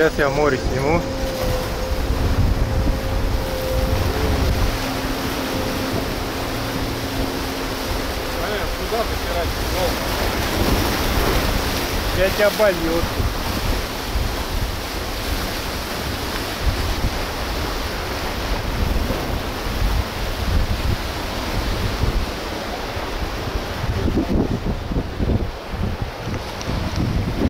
Сейчас я море сниму. Куда захерать? Сейчас тебя больет.